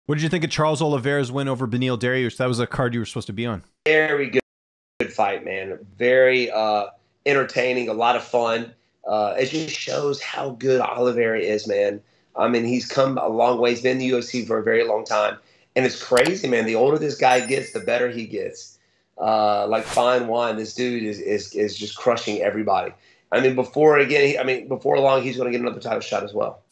What did you think of Charles Oliveira's win over Beneil Dariush? That was a card you were supposed to be on. Very good fight, man. Very entertaining, a lot of fun. It just shows how good Oliveira is, man. I mean, he's come a long way. He's been in the UFC for a very long time. And it's crazy, man. The older this guy gets, the better he gets. Like fine wine, this dude is just crushing everybody. I mean, before long, he's going to get another title shot as well.